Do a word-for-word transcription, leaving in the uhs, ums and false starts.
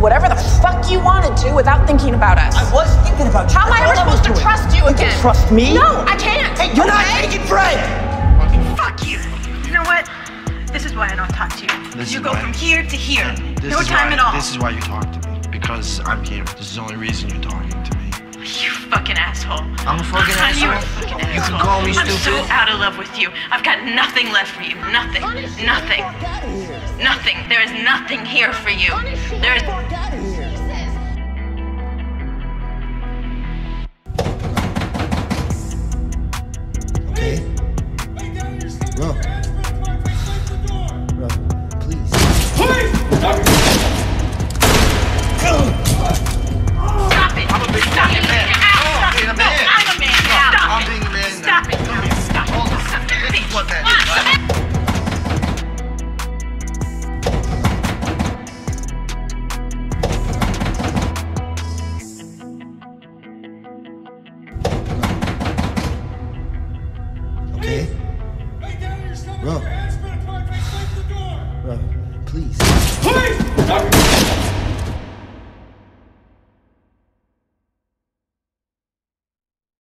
whatever the fuck you wanted to without thinking about us. I was thinking about you. How am I ever supposed to trust you again? You can trust me? No, I can't. Hey, you're not Okay? making friends! Fuck you. You know what? This is why I don't talk to you. This you is go why- from here to here. This No is time why, at all. This is why you talk to me. Because I'm here. This is the only reason you're talking to me. You fucking asshole. I'm a fucking You're a asshole? fucking You asshole. can call me I'm stupid. so out of love with you. I've got nothing left for you. Nothing. Nothing. Nothing. There is nothing here for you. There is. Okay. Bro. Bro, please. Stop it. I'm a big Stop fucking it. man. Stop I'm being it. a No, man. I'm a man. No, Stop I'm it. being a man now. Stop it. Stop it. Hold on. This is what that is, right? Okay. Bro. Bro, please.